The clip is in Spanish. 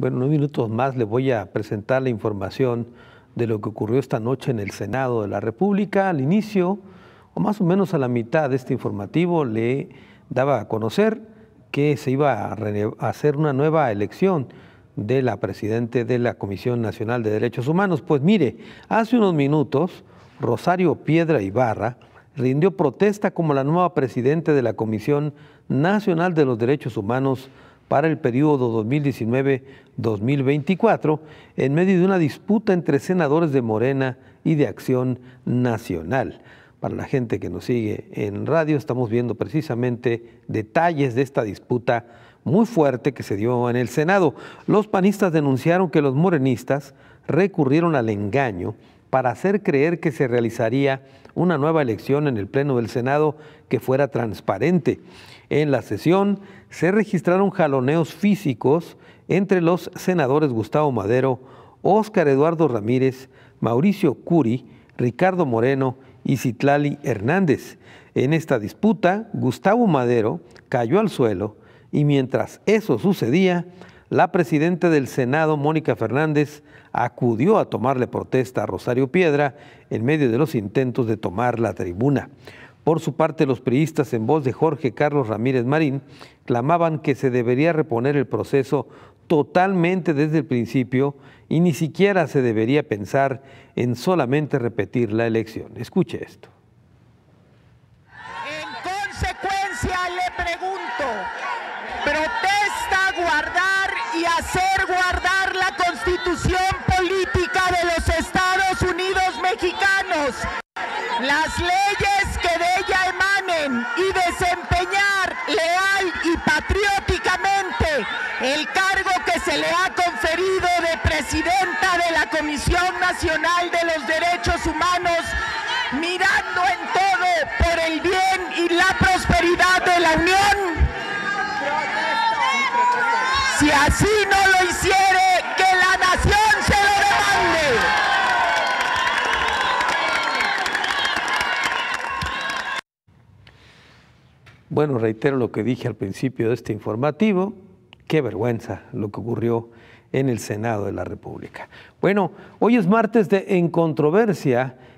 Bueno, en unos minutos más le voy a presentar la información de lo que ocurrió esta noche en el Senado de la República. Al inicio, o más o menos a la mitad de este informativo, le daba a conocer que se iba a hacer una nueva elección de la presidenta de la Comisión Nacional de Derechos Humanos. Pues mire, hace unos minutos, Rosario Piedra Ibarra rindió protesta como la nueva presidenta de la Comisión Nacional de los Derechos Humanos para el periodo 2019-2024, en medio de una disputa entre senadores de Morena y de Acción Nacional. Para la gente que nos sigue en radio, estamos viendo precisamente detalles de esta disputa muy fuerte que se dio en el Senado. Los panistas denunciaron que los morenistas recurrieron al engaño para hacer creer que se realizaría una nueva elección en el Pleno del Senado que fuera transparente. En la sesión se registraron jaloneos físicos entre los senadores Gustavo Madero, Óscar Eduardo Ramírez, Mauricio Curi, Ricardo Moreno y Citlali Hernández. En esta disputa, Gustavo Madero cayó al suelo y mientras eso sucedía, la presidenta del Senado, Mónica Fernández, acudió a tomarle protesta a Rosario Piedra en medio de los intentos de tomar la tribuna. Por su parte, los priistas, en voz de Jorge Carlos Ramírez Marín, clamaban que se debería reponer el proceso totalmente desde el principio y ni siquiera se debería pensar en solamente repetir la elección. Escuche esto. En consecuencia, le pregunto, ¿protesta guardar y hacer guardar la Constitución política de los Estados Unidos mexicanos, las leyes que de ella emanen y desempeñar leal y patrióticamente el cargo que se le ha conferido de presidenta de la Comisión Nacional de los Derechos Humanos, mirando en todo por el bien y la prosperidad de la Unión? Si así no lo hiciere, que la nación se lo demande. Bueno, reitero lo que dije al principio de este informativo. Qué vergüenza lo que ocurrió en el Senado de la República. Bueno, hoy es martes de En Controversia